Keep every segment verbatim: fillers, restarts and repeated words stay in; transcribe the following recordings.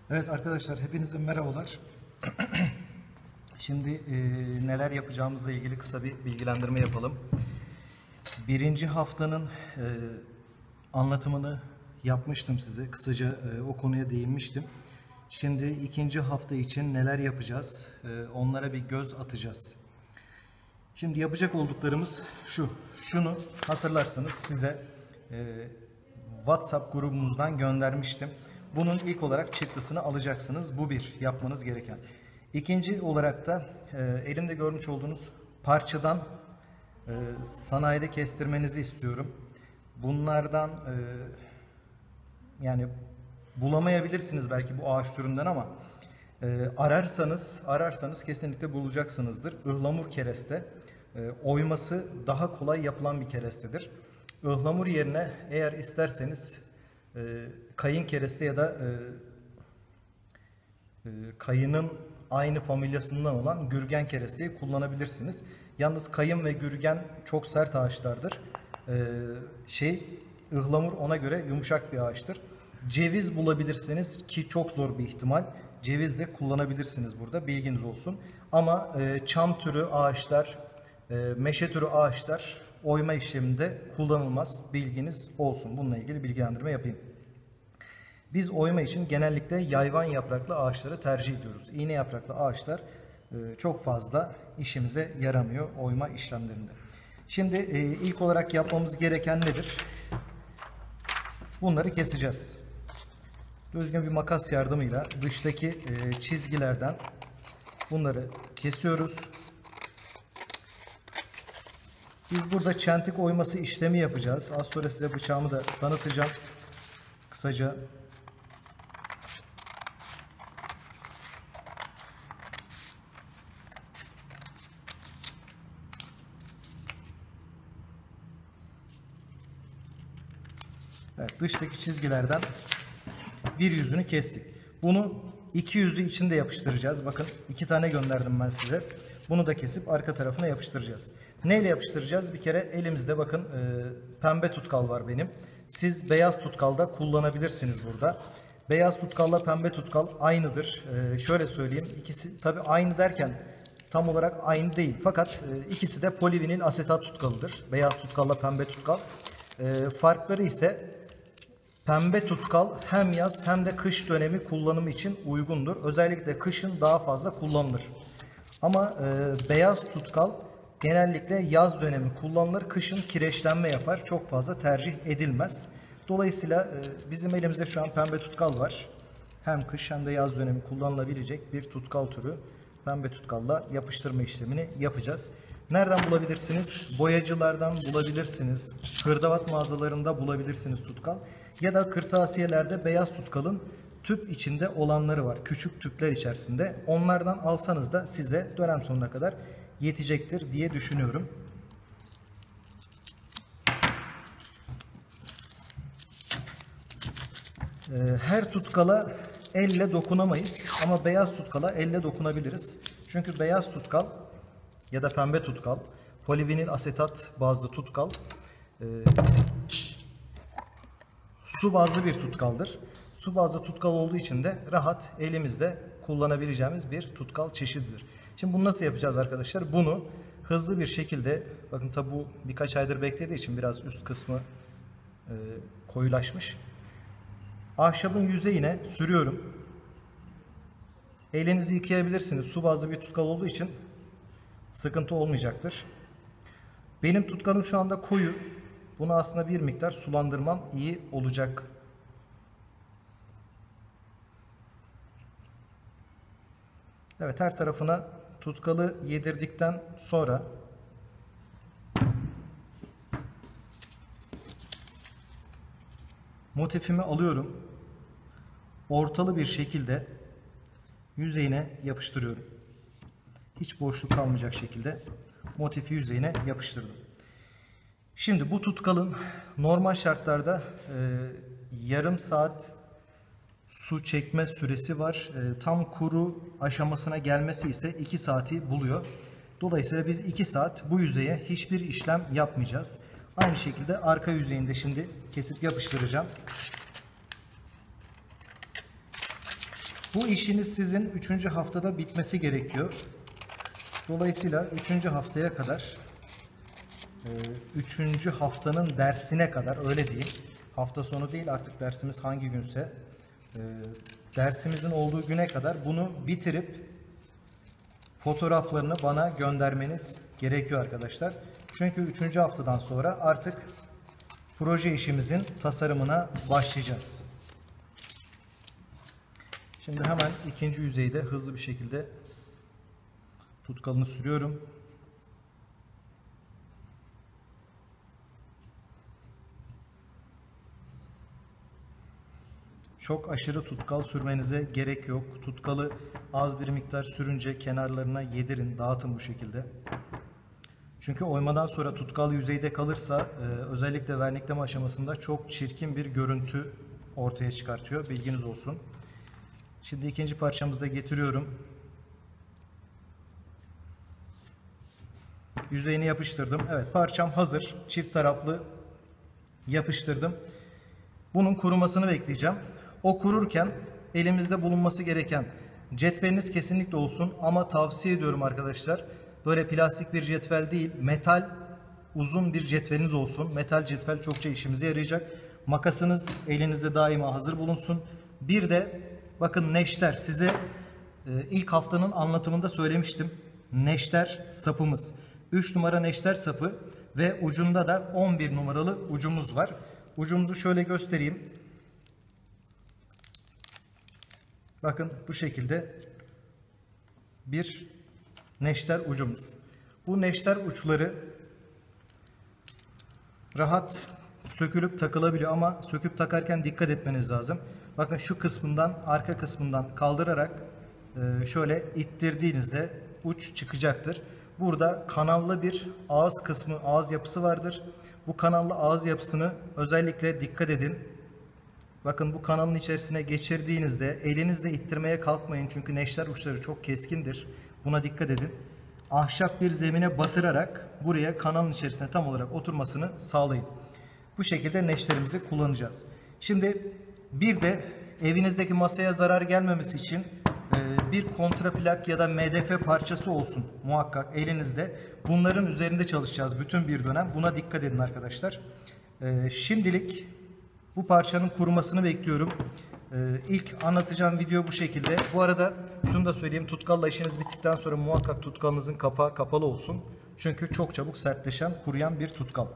Evet arkadaşlar, hepinize merhabalar. Şimdi e, neler yapacağımızla ilgili kısa bir bilgilendirme yapalım. Birinci haftanın e, anlatımını yapmıştım size. Kısaca e, o konuya değinmiştim. Şimdi ikinci hafta için neler yapacağız? E, onlara bir göz atacağız. Şimdi yapacak olduklarımız şu. Şunu hatırlarsanız size e, WhatsApp grubumuzdan göndermiştim. Bunun ilk olarak çıktısını alacaksınız. Bu bir yapmanız gereken. İkinci olarak da e, elimde görmüş olduğunuz parçadan e, sanayide kestirmenizi istiyorum. Bunlardan e, yani bulamayabilirsiniz belki bu ağaç türünden ama e, ararsanız ararsanız kesinlikle bulacaksınızdır. Ihlamur kereste. E, oyması daha kolay yapılan bir kerestedir. Ihlamur yerine eğer isterseniz e, kayın kereste ya da e, e, kayının aynı familyasından olan gürgen keresteyi kullanabilirsiniz. Yalnız kayın ve gürgen çok sert ağaçlardır. E, şey ıhlamur ona göre yumuşak bir ağaçtır. Ceviz bulabilirsiniz ki çok zor bir ihtimal. Ceviz de kullanabilirsiniz burada, bilginiz olsun. Ama e, çam türü ağaçlar, e, meşe türü ağaçlar oyma işleminde kullanılmaz. Bilginiz olsun. Bununla ilgili bilgilendirme yapayım. Biz oyma için genellikle yayvan yapraklı ağaçları tercih ediyoruz. İğne yapraklı ağaçlar e, çok fazla işimize yaramıyor oyma işlemlerinde. Şimdi e, ilk olarak yapmamız gereken nedir? Bunları keseceğiz. Düzgün bir makas yardımıyla dıştaki e, çizgilerden bunları kesiyoruz. Biz burada çentik oyması işlemi yapacağız. Az sonra size bıçağımı da tanıtacağım. Kısaca evet, dıştaki çizgilerden bir yüzünü kestik. Bunu iki yüzü içinde yapıştıracağız. Bakın iki tane gönderdim ben size. Bunu da kesip arka tarafına yapıştıracağız. Neyle yapıştıracağız? Bir kere elimizde bakın e, pembe tutkal var benim. Siz beyaz tutkal da kullanabilirsiniz burada. Beyaz tutkalla pembe tutkal aynıdır. E, şöyle söyleyeyim. İkisi tabi aynı derken tam olarak aynı değil. Fakat e, ikisi de polivinil asetat tutkalıdır. Beyaz tutkalla pembe tutkal. E, farkları ise pembe tutkal hem yaz hem de kış dönemi kullanımı için uygundur. Özellikle kışın daha fazla kullanılır. Ama e, beyaz tutkal genellikle yaz dönemi kullanılır. Kışın kireçlenme yapar. Çok fazla tercih edilmez. Dolayısıyla e, bizim elimizde şu an pembe tutkal var. Hem kış hem de yaz dönemi kullanılabilecek bir tutkal türü. Pembe tutkalla yapıştırma işlemini yapacağız. Nereden bulabilirsiniz? Boyacılardan bulabilirsiniz. Hırdavat mağazalarında bulabilirsiniz tutkal. Ya da kırtasiyelerde beyaz tutkalın tüp içinde olanları var. Küçük tüpler içerisinde. Onlardan alsanız da size dönem sonuna kadar yetecektir diye düşünüyorum. Her tutkala elle dokunamayız ama beyaz tutkala elle dokunabiliriz. Çünkü beyaz tutkal ya da pembe tutkal, polivinil asetat bazlı tutkal e, su bazlı bir tutkaldır. Su bazlı tutkal olduğu için de rahat elimizde kullanabileceğimiz bir tutkal çeşididir. Şimdi bunu nasıl yapacağız arkadaşlar? Bunu hızlı bir şekilde, bakın tabi bu birkaç aydır beklediği için biraz üst kısmı e, koyulaşmış. Ahşabın yüzeyine sürüyorum. Elinizi yıkayabilirsiniz. Su bazlı bir tutkal olduğu için sıkıntı olmayacaktır. Benim tutkalım şu anda koyu. Bunu aslında bir miktar sulandırmam iyi olacak. Evet, her tarafına tutkalı yedirdikten sonra motifimi alıyorum. Ortalı bir şekilde yüzeyine yapıştırıyorum. Hiç boşluk kalmayacak şekilde motifi yüzeyine yapıştırdım. Şimdi bu tutkalın normal şartlarda e, yarım saat su çekme süresi var. E, tam kuru aşamasına gelmesi ise iki saati buluyor. Dolayısıyla biz iki saat bu yüzeye hiçbir işlem yapmayacağız. Aynı şekilde arka yüzeyinde şimdi kesip yapıştıracağım. Bu işiniz sizin üçüncü haftada bitmesi gerekiyor. Dolayısıyla üçüncü haftaya kadar, üçüncü haftanın dersine kadar, öyle değil. Hafta sonu değil, artık dersimiz hangi günse, dersimizin olduğu güne kadar bunu bitirip fotoğraflarını bana göndermeniz gerekiyor arkadaşlar. Çünkü üçüncü haftadan sonra artık proje işimizin tasarımına başlayacağız. Şimdi hemen ikinci yüzeyde hızlı bir şekilde tutkalını sürüyorum. Çok aşırı tutkal sürmenize gerek yok. Tutkalı az bir miktar sürünce kenarlarına yedirin, dağıtın bu şekilde. Çünkü oymadan sonra tutkal yüzeyde kalırsa e, özellikle vernikleme aşamasında çok çirkin bir görüntü ortaya çıkartıyor. Bilginiz olsun. Şimdi ikinci parçamızı da getiriyorum. Yüzeyini yapıştırdım. Evet, parçam hazır. Çift taraflı yapıştırdım. Bunun kurumasını bekleyeceğim. O kururken elimizde bulunması gereken cetveliniz kesinlikle olsun, ama tavsiye ediyorum arkadaşlar, böyle plastik bir cetvel değil, metal uzun bir cetveliniz olsun. Metal cetvel çokça işimize yarayacak. Makasınız elinizde daima hazır bulunsun. Bir de bakın neşter, size e, ilk haftanın anlatımında söylemiştim. Neşter sapımız. üç numara neşter sapı ve ucunda da on bir numaralı ucumuz var. Ucumuzu şöyle göstereyim. Bakın bu şekilde bir neşter ucumuz. Bu neşter uçları rahat sökülüp takılabiliyor ama söküp takarken dikkat etmeniz lazım. Bakın şu kısmından, arka kısmından kaldırarak şöyle ittirdiğinizde uç çıkacaktır. Burada kanallı bir ağız kısmı, ağız yapısı vardır. Bu kanallı ağız yapısını özellikle dikkat edin. Bakın bu kanalın içerisine geçirdiğinizde elinizle ittirmeye kalkmayın. Çünkü neşter uçları çok keskindir. Buna dikkat edin. Ahşap bir zemine batırarak buraya kanalın içerisine tam olarak oturmasını sağlayın. Bu şekilde neşterimizi kullanacağız. Şimdi bir de evinizdeki masaya zarar gelmemesi için bir kontraplak ya da M D F parçası olsun muhakkak elinizde. Bunların üzerinde çalışacağız bütün bir dönem. Buna dikkat edin arkadaşlar. Şimdilik bu parçanın kurumasını bekliyorum. İlk anlatacağım video bu şekilde. Bu arada şunu da söyleyeyim. Tutkalla işiniz bittikten sonra muhakkak tutkalınızın kapağı kapalı olsun. Çünkü çok çabuk sertleşen, kuruyan bir tutkal.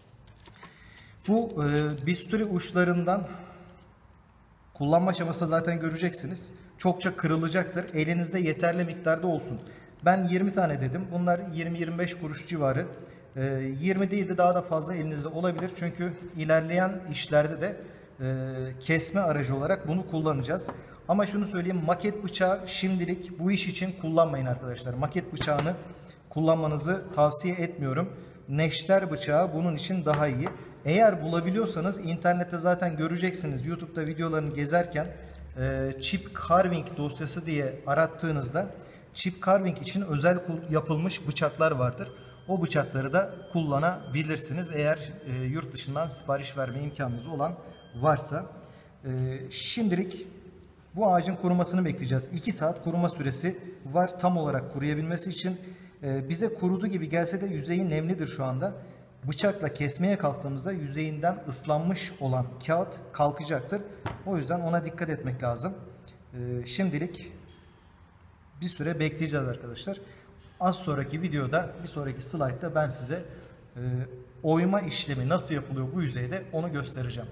Bu bisturi uçlarından kullanma aşamasında zaten göreceksiniz. Çokça kırılacaktır. Elinizde yeterli miktarda olsun. Ben yirmi tane dedim. Bunlar yirmi yirmi beş kuruş civarı. yirmi değil de daha da fazla elinizde olabilir. Çünkü ilerleyen işlerde de kesme aracı olarak bunu kullanacağız. Ama şunu söyleyeyim, maket bıçağı şimdilik bu iş için kullanmayın arkadaşlar. Maket bıçağını kullanmanızı tavsiye etmiyorum. Neşter bıçağı bunun için daha iyi. Eğer bulabiliyorsanız internette zaten göreceksiniz. YouTube'da videolarını gezerken chip carving dosyası diye arattığınızda chip carving için özel yapılmış bıçaklar vardır. O bıçakları da kullanabilirsiniz eğer e, yurt dışından sipariş verme imkanınız olan varsa. E, şimdilik bu ağacın kurumasını bekleyeceğiz. iki saat kuruma süresi var tam olarak kuruyabilmesi için. E, bize kurudu gibi gelse de yüzeyi nemlidir şu anda. Bıçakla kesmeye kalktığımızda yüzeyinden ıslanmış olan kağıt kalkacaktır. O yüzden ona dikkat etmek lazım. E, şimdilik bir süre bekleyeceğiz arkadaşlar. Az sonraki videoda, bir sonraki slaytta ben size e, oyma işlemi nasıl yapılıyor bu yüzeyde onu göstereceğim.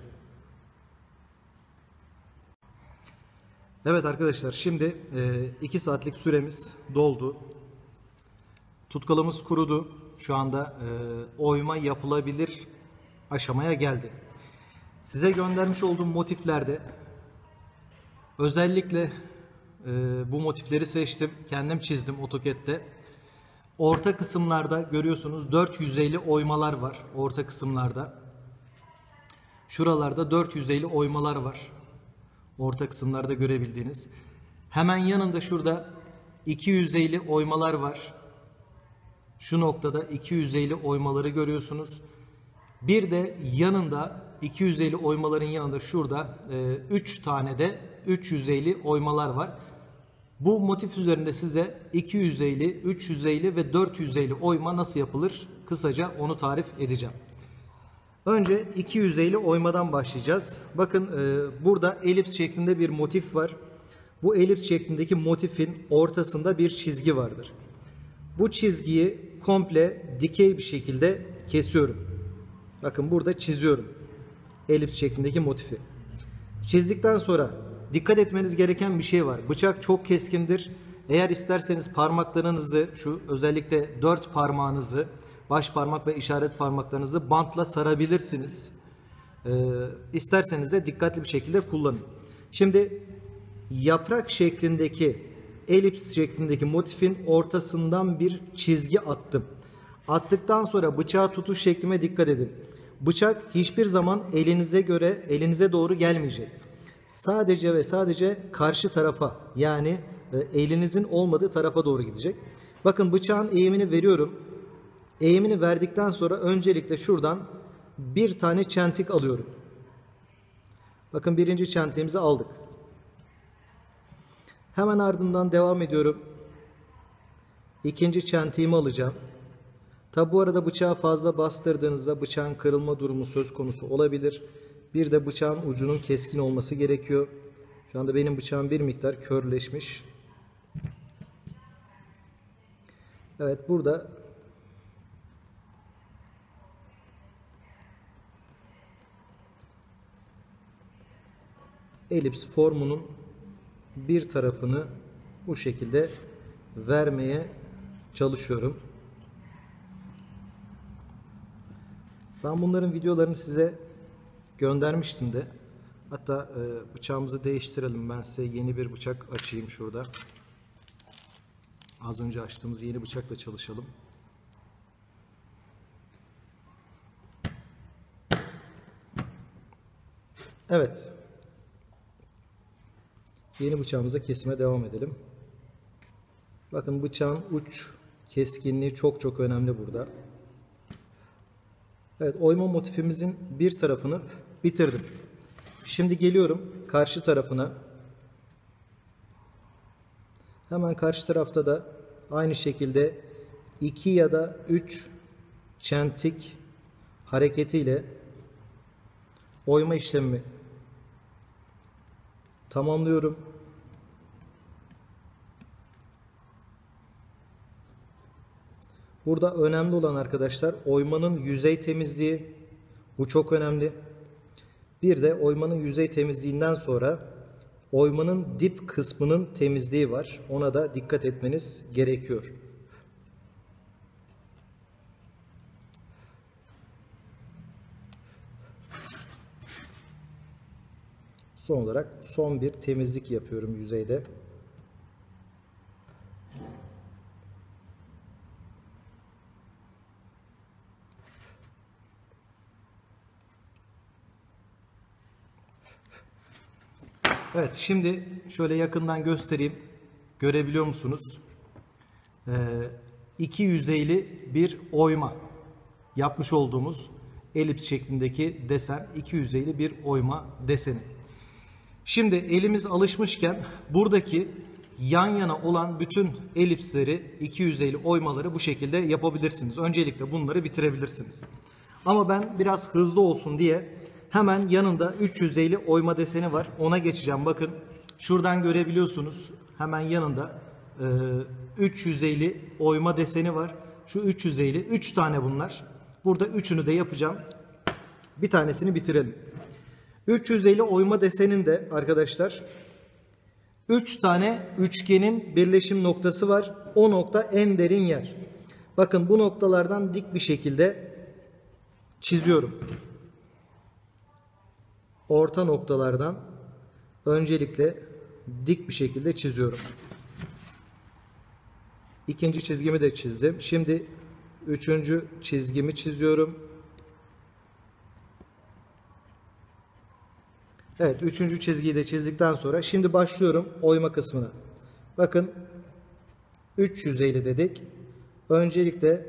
Evet arkadaşlar, şimdi iki saatlik süremiz doldu. Tutkalımız kurudu. Şu anda e, oyma yapılabilir aşamaya geldi. Size göndermiş olduğum motiflerde özellikle e, bu motifleri seçtim. Kendim çizdim AutoCAD'de. Orta kısımlarda görüyorsunuz dört yüzeyli oymalar var. Orta kısımlarda. Şuralarda dört yüzeyli oymalar var. Orta kısımlarda görebildiğiniz. Hemen yanında şurada iki yüzeyli oymalar var. Şu noktada iki yüzeyli oymaları görüyorsunuz. Bir de yanında iki yüzeyli oymaların yanında şurada üç tane de üç yüzeyli oymalar var. Bu motif üzerinde size iki yüzeyli, üç yüzeyli ve dört yüzeyli oyma nasıl yapılır? Kısaca onu tarif edeceğim. Önce iki yüzeyli oymadan başlayacağız. Bakın e, burada elips şeklinde bir motif var. Bu elips şeklindeki motifin ortasında bir çizgi vardır. Bu çizgiyi komple dikey bir şekilde kesiyorum. Bakın burada çiziyorum elips şeklindeki motifi. Çizdikten sonra dikkat etmeniz gereken bir şey var. Bıçak çok keskindir. Eğer isterseniz parmaklarınızı, şu özellikle dört parmağınızı, baş parmak ve işaret parmaklarınızı bantla sarabilirsiniz. Ee, isterseniz de dikkatli bir şekilde kullanın. Şimdi yaprak şeklindeki, elips şeklindeki motifin ortasından bir çizgi attım. Attıktan sonra bıçağı tutuş şeklime dikkat edin. Bıçak hiçbir zaman elinize göre, elinize doğru gelmeyecek. Sadece ve sadece karşı tarafa, yani e, elinizin olmadığı tarafa doğru gidecek. Bakın bıçağın eğimini veriyorum. Eğimini verdikten sonra öncelikle şuradan bir tane çentik alıyorum. Bakın birinci çentiğimizi aldık. Hemen ardından devam ediyorum. İkinci çentiğimi alacağım. Tabi bu arada bıçağı fazla bastırdığınızda bıçağın kırılma durumu söz konusu olabilir. Bir de bıçağın ucunun keskin olması gerekiyor. Şu anda benim bıçağım bir miktar körleşmiş. Evet, burada elips formunun bir tarafını bu şekilde vermeye çalışıyorum. Ben bunların videolarını size göndermiştim de. Hatta e, bıçağımızı değiştirelim. Ben size yeni bir bıçak açayım şurada. Az önce açtığımız yeni bıçakla çalışalım. Evet. Yeni bıçağımızla kesime devam edelim. Bakın bıçağın uç keskinliği çok çok önemli burada. Evet, oyma motifimizin bir tarafını bitirdim. Şimdi geliyorum karşı tarafına. Hemen karşı tarafta da aynı şekilde iki ya da üç çentik hareketiyle oyma işlemimi tamamlıyorum. Burada önemli olan arkadaşlar oymanın yüzey temizliği. Bu çok önemli. Bir de oymanın yüzey temizliğinden sonra oymanın dip kısmının temizliği var. Ona da dikkat etmeniz gerekiyor. Son olarak son bir temizlik yapıyorum yüzeyde. Evet, şimdi şöyle yakından göstereyim. Görebiliyor musunuz? Ee, iki yüzeyli bir oyma yapmış olduğumuz elips şeklindeki desen, iki yüzeyli bir oyma deseni. Şimdi elimiz alışmışken buradaki yan yana olan bütün elipsleri, iki yüzeyli oymaları bu şekilde yapabilirsiniz. Öncelikle bunları bitirebilirsiniz. Ama ben biraz hızlı olsun diye hemen yanında üç yüzeyli oyma deseni var. Ona geçeceğim. Bakın şuradan görebiliyorsunuz. Hemen yanında üç yüzeyli oyma deseni var. Şu üç yüzeyli, üç tane bunlar. Burada üçünü de yapacağım. Bir tanesini bitirelim. üç yüzeyli oyma deseninde arkadaşlar üç tane üçgenin birleşim noktası var. O nokta en derin yer. Bakın bu noktalardan dik bir şekilde çiziyorum. Orta noktalardan öncelikle dik bir şekilde çiziyorum. İkinci çizgimi de çizdim. Şimdi üçüncü çizgimi çiziyorum. Evet, üçüncü çizgiyi de çizdikten sonra şimdi başlıyorum oyma kısmına. Bakın üç yüzeyli dedik. Öncelikle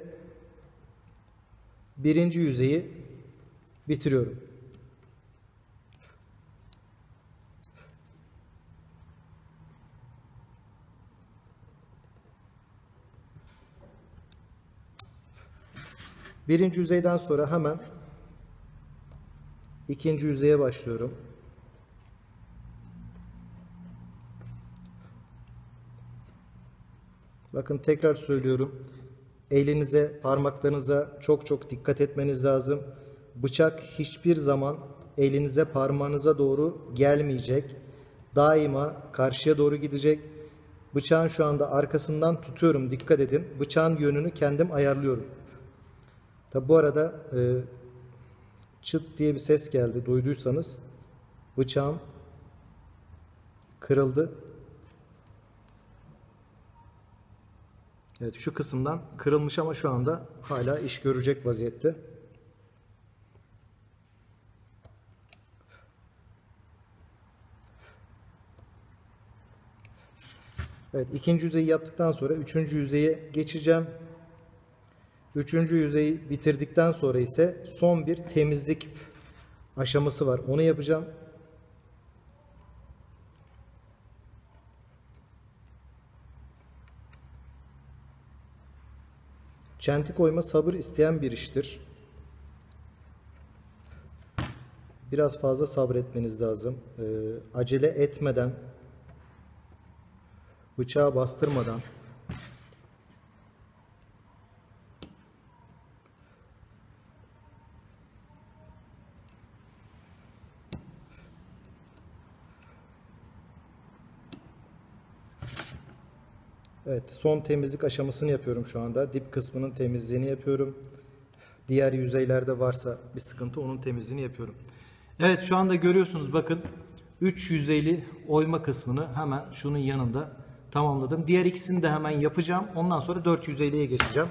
birinci yüzeyi bitiriyorum. Birinci yüzeyden sonra hemen ikinci yüzeye başlıyorum. Bakın tekrar söylüyorum. Elinize, parmaklarınıza çok çok dikkat etmeniz lazım. Bıçak hiçbir zaman elinize, parmağınıza doğru gelmeyecek. Daima karşıya doğru gidecek. Bıçağın şu anda arkasından tutuyorum. Dikkat edin. Bıçağın yönünü kendim ayarlıyorum. Tabi bu arada e, çıt diye bir ses geldi. Duyduysanız bıçağım kırıldı. Evet, şu kısımdan kırılmış ama şu anda hala iş görecek vaziyette. Evet, ikinci yüzeyi yaptıktan sonra üçüncü yüzeye geçeceğim. Üçüncü yüzeyi bitirdikten sonra ise son bir temizlik aşaması var. Onu yapacağım. Çentik oyma sabır isteyen bir iştir. Biraz fazla sabretmeniz lazım. Ee, acele etmeden, bıçağı bastırmadan, evet, son temizlik aşamasını yapıyorum şu anda. Dip kısmının temizliğini yapıyorum. Diğer yüzeylerde varsa bir sıkıntı, onun temizliğini yapıyorum. Evet, şu anda görüyorsunuz bakın üç yüzeyli oyma kısmını hemen şunun yanında tamamladım. Diğer ikisini de hemen yapacağım. Ondan sonra dört yüzeyliye geçeceğim.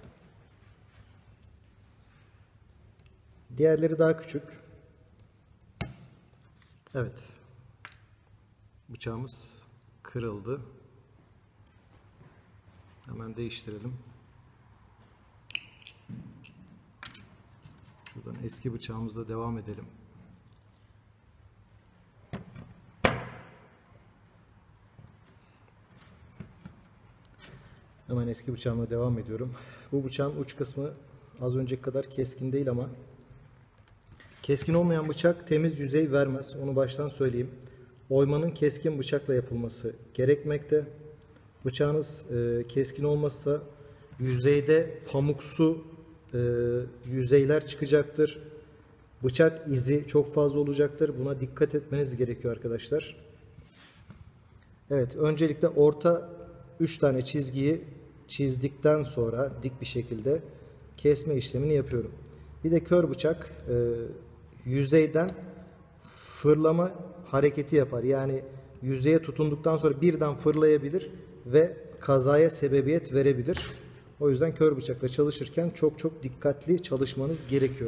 Diğerleri daha küçük. Evet. Bıçağımız kırıldı. Hemen değiştirelim. Şuradan eski bıçağımızla devam edelim. Hemen eski bıçağımla devam ediyorum. Bu bıçağın uç kısmı az önceki kadar keskin değil ama keskin olmayan bıçak temiz yüzey vermez. Onu baştan söyleyeyim. Oymanın keskin bıçakla yapılması gerekmekte. Bıçağınız e, keskin olmazsa yüzeyde pamuksu e, yüzeyler çıkacaktır. Bıçak izi çok fazla olacaktır. Buna dikkat etmeniz gerekiyor arkadaşlar. Evet, öncelikle orta üç tane çizgiyi çizdikten sonra dik bir şekilde kesme işlemini yapıyorum. Bir de kör bıçak e, yüzeyden fırlama hareketi yapar. Yani yüzeye tutunduktan sonra birden fırlayabilir ve kazaya sebebiyet verebilir. O yüzden kör bıçakla çalışırken çok çok dikkatli çalışmanız gerekiyor.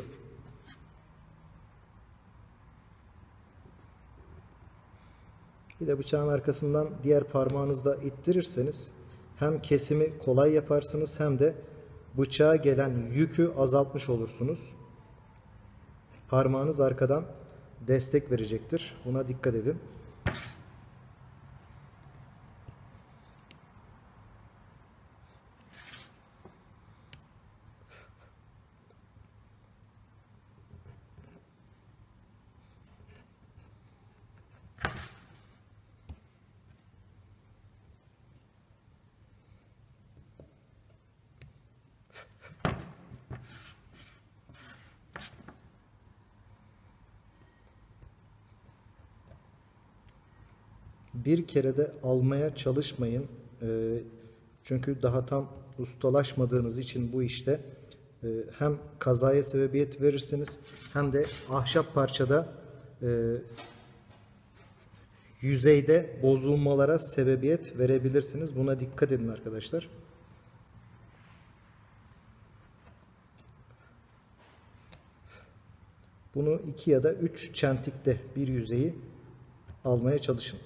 Bir de bıçağın arkasından diğer parmağınızla ittirirseniz hem kesimi kolay yaparsınız hem de bıçağa gelen yükü azaltmış olursunuz. Parmağınız arkadan destek verecektir. Buna dikkat edin. Bir kere de almaya çalışmayın. Ee, çünkü daha tam ustalaşmadığınız için bu işte e, hem kazaya sebebiyet verirsiniz hem de ahşap parçada e, yüzeyde bozulmalara sebebiyet verebilirsiniz. Buna dikkat edin arkadaşlar. Bunu iki ya da üç çentikte bir yüzeyi almaya çalışın.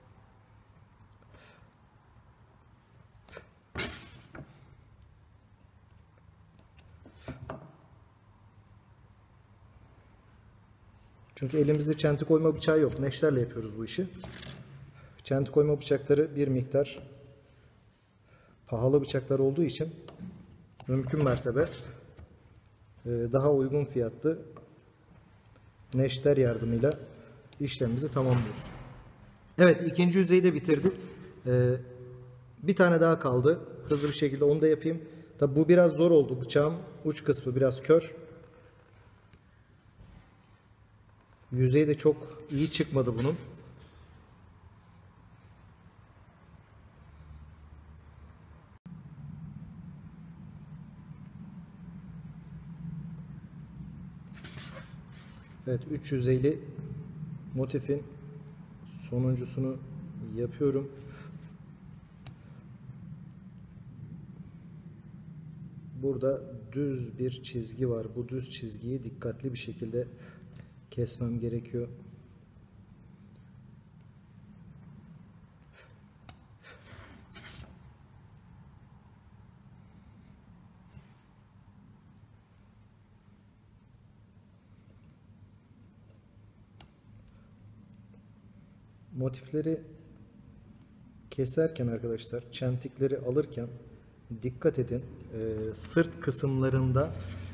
Çünkü elimizde çentik oyma bıçağı yok. Neşterle yapıyoruz bu işi. Çentik oyma bıçakları bir miktar pahalı bıçaklar olduğu için mümkün mertebe daha uygun fiyatlı neşter yardımıyla işlemimizi tamamlıyoruz. Evet, ikinci yüzeyi de bitirdik. Ee, bir tane daha kaldı. Hızlı bir şekilde onu da yapayım. Tabi bu biraz zor oldu. Bıçağım uç kısmı biraz kör. Yüzeyi de çok iyi çıkmadı bunun. Evet, üç yüzeyli motifin sonuncusunu yapıyorum. Burada düz bir çizgi var. Bu düz çizgiyi dikkatli bir şekilde kesmem gerekiyor. Motifleri keserken arkadaşlar, çentikleri alırken dikkat edin. Ee, sırt kısımlarında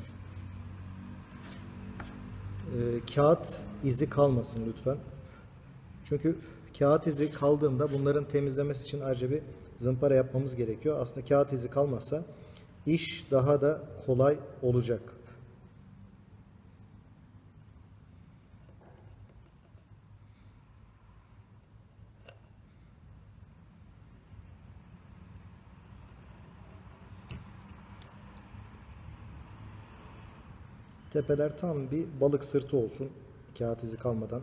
e, kağıt izi kalmasın lütfen. Çünkü kağıt izi kaldığında bunların temizlemesi için ayrıca bir zımpara yapmamız gerekiyor. Aslında kağıt izi kalmazsa iş daha da kolay olacak. Tepeler tam bir balık sırtı olsun, kağıt izi kalmadan.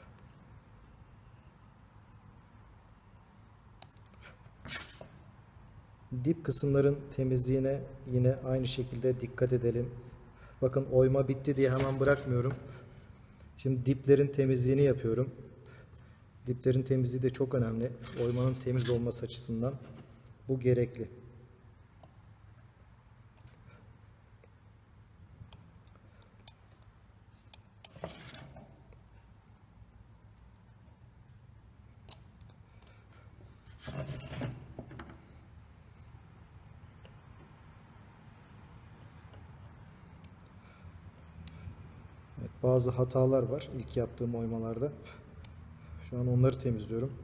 Dip kısımların temizliğine yine aynı şekilde dikkat edelim. Bakın, oyma bitti diye hemen bırakmıyorum. Şimdi diplerin temizliğini yapıyorum. Diplerin temizliği de çok önemli. Oymanın temiz olması açısından bu gerekli. Evet, bazı hatalar var ilk yaptığım oymalarda. Şu an onları temizliyorum.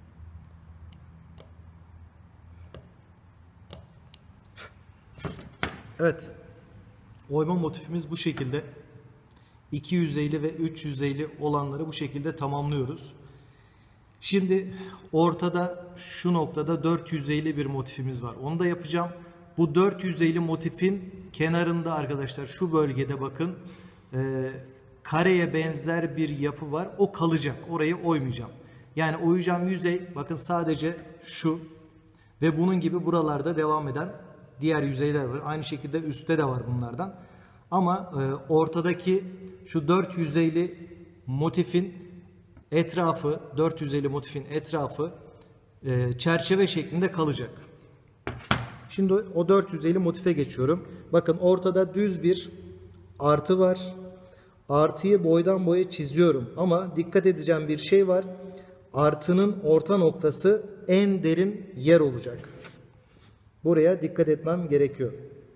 Evet. Oyma motifimiz bu şekilde. iki yüzeyli ve üç yüzeyli olanları bu şekilde tamamlıyoruz. Şimdi ortada şu noktada dört yüzeyli bir motifimiz var. Onu da yapacağım. Bu dört yüzeyli motifin kenarında arkadaşlar, şu bölgede bakın e, kareye benzer bir yapı var. O kalacak. Orayı oymayacağım. Yani oyacağım yüzey bakın sadece şu ve bunun gibi buralarda devam eden diğer yüzeyler var. Aynı şekilde üstte de var bunlardan. Ama e, ortadaki şu dört yüzeyli motifin etrafı, dört yüzeyli motifin etrafı e, çerçeve şeklinde kalacak. Şimdi o dört yüzeyli motife geçiyorum. Bakın, ortada düz bir artı var. Artıyı boydan boya çiziyorum. Ama dikkat edeceğim bir şey var. Artının orta noktası en derin yer olacak. Buraya dikkat etmem gerekiyor.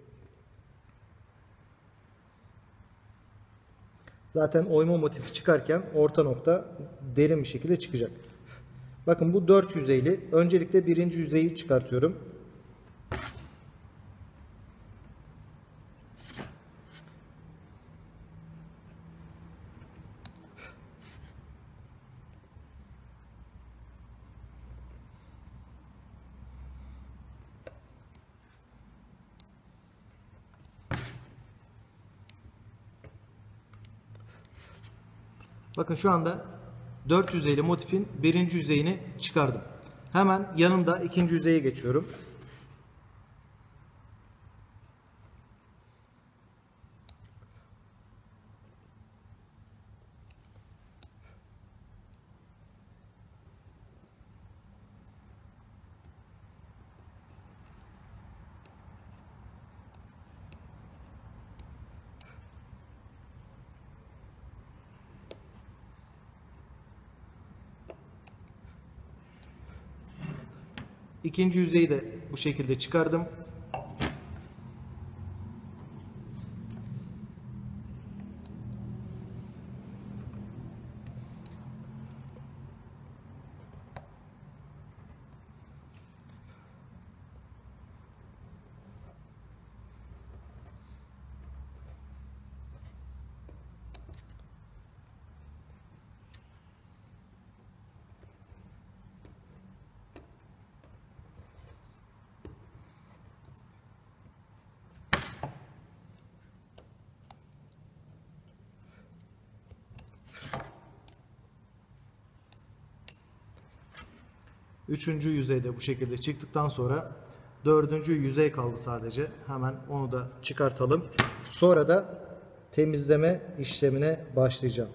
Zaten oyma motifi çıkarken orta nokta derin bir şekilde çıkacak. Bakın, bu dört yüzeyli. Öncelikle birinci yüzeyi çıkartıyorum. Bakın, şu anda dört yüzeyli motifin birinci yüzeyini çıkardım. Hemen yanında ikinci yüzeye geçiyorum. İkinci yüzeyi de bu şekilde çıkardım. Üçüncü yüzey de bu şekilde çıktıktan sonra dördüncü yüzey kaldı sadece. Hemen onu da çıkartalım. Sonra da temizleme işlemine başlayacağım.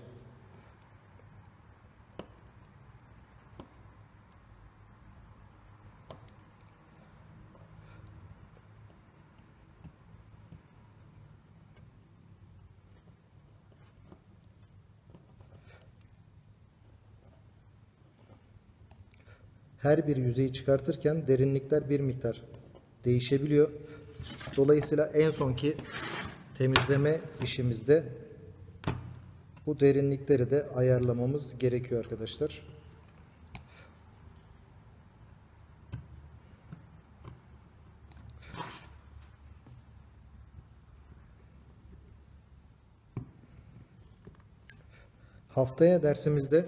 Her bir yüzeyi çıkartırken derinlikler bir miktar değişebiliyor. Dolayısıyla en sonki temizleme işimizde bu derinlikleri de ayarlamamız gerekiyor arkadaşlar. Haftaya dersimizde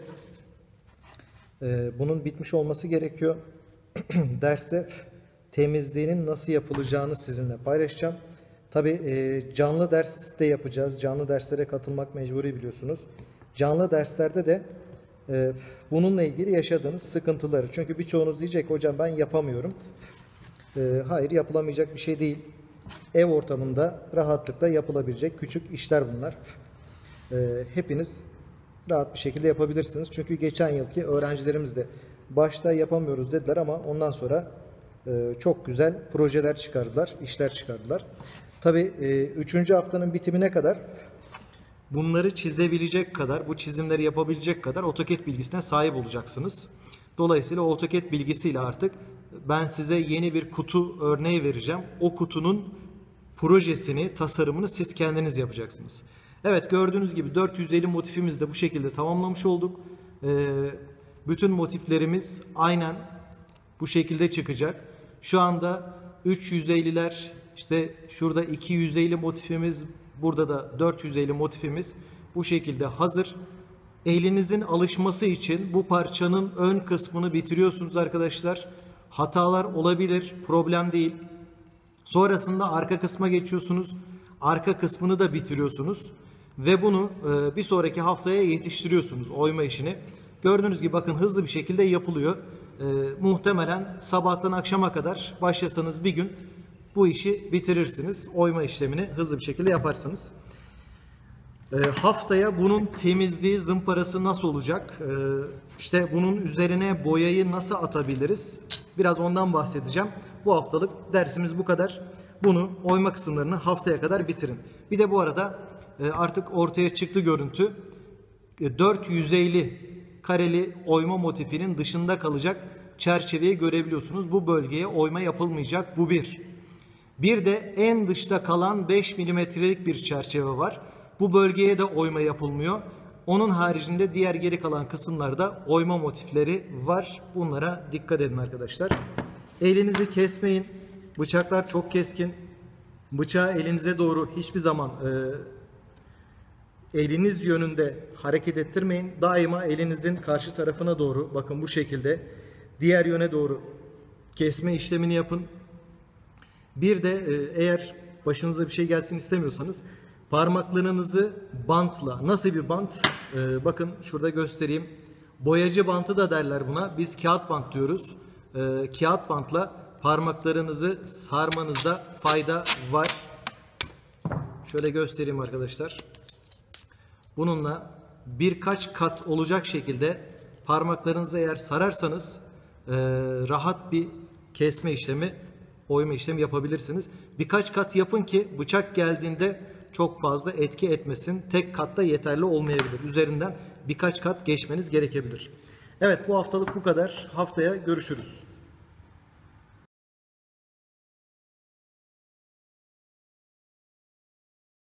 e, bunun bitmiş olması gerekiyor. Derste temizliğinin nasıl yapılacağını sizinle paylaşacağım. Tabii e, canlı ders de yapacağız. Canlı derslere katılmak mecburi biliyorsunuz. Canlı derslerde de e, bununla ilgili yaşadığınız sıkıntıları. Çünkü birçoğunuz diyecek hocam ben yapamıyorum. E, hayır, yapılamayacak bir şey değil. Ev ortamında rahatlıkla yapılabilecek küçük işler bunlar. E, hepiniz rahat bir şekilde yapabilirsiniz. Çünkü geçen yılki öğrencilerimiz de başta yapamıyoruz dediler ama ondan sonra e, çok güzel projeler çıkardılar, işler çıkardılar. Tabii e, üçüncü haftanın bitimine kadar bunları çizebilecek kadar, bu çizimleri yapabilecek kadar AutoCAD bilgisine sahip olacaksınız. Dolayısıyla AutoCAD bilgisiyle artık ben size yeni bir kutu örneği vereceğim. O kutunun projesini, tasarımını siz kendiniz yapacaksınız. Evet, gördüğünüz gibi dört yüzeyli motifimizi de bu şekilde tamamlamış olduk. Ee, bütün motiflerimiz aynen bu şekilde çıkacak. Şu anda üç yüzeyliler, işte şurada iki yüzeyli motifimiz, burada da dört yüzeyli motifimiz bu şekilde hazır. Elinizin alışması için bu parçanın ön kısmını bitiriyorsunuz arkadaşlar. Hatalar olabilir, problem değil. Sonrasında arka kısma geçiyorsunuz. Arka kısmını da bitiriyorsunuz. Ve bunu e, bir sonraki haftaya yetiştiriyorsunuz oyma işini. Gördüğünüz gibi bakın hızlı bir şekilde yapılıyor. E, muhtemelen sabahtan akşama kadar başlasanız bir gün bu işi bitirirsiniz. Oyma işlemini hızlı bir şekilde yaparsınız. E, haftaya bunun temizliği, zımparası nasıl olacak? E, işte bunun üzerine boyayı nasıl atabiliriz? Biraz ondan bahsedeceğim. Bu haftalık dersimiz bu kadar. Bunu oyma kısımlarını haftaya kadar bitirin. Bir de bu arada artık ortaya çıktı görüntü. Dört yüzeyli kareli oyma motifinin dışında kalacak çerçeveyi görebiliyorsunuz. Bu bölgeye oyma yapılmayacak. Bu bir. Bir de en dışta kalan beş milimetrelik bir çerçeve var. Bu bölgeye de oyma yapılmıyor. Onun haricinde diğer geri kalan kısımlarda oyma motifleri var. Bunlara dikkat edin arkadaşlar. Elinizi kesmeyin. Bıçaklar çok keskin. Bıçağı elinize doğru hiçbir zaman e, eliniz yönünde hareket ettirmeyin. Daima elinizin karşı tarafına doğru, bakın bu şekilde diğer yöne doğru kesme işlemini yapın. Bir de e, eğer başınıza bir şey gelsin istemiyorsanız parmaklarınızı bantla, nasıl bir bant? E, bakın şurada göstereyim. Boyacı bantı da derler buna. Biz kağıt bant diyoruz. E, kağıt bantla parmaklarınızı sarmanızda fayda var. Şöyle göstereyim arkadaşlar. Bununla birkaç kat olacak şekilde parmaklarınızı eğer sararsanız e, rahat bir kesme işlemi, oyma işlemi yapabilirsiniz. Birkaç kat yapın ki bıçak geldiğinde çok fazla etki etmesin. Tek katta yeterli olmayabilir. Üzerinden birkaç kat geçmeniz gerekebilir. Evet, bu haftalık bu kadar. Haftaya görüşürüz.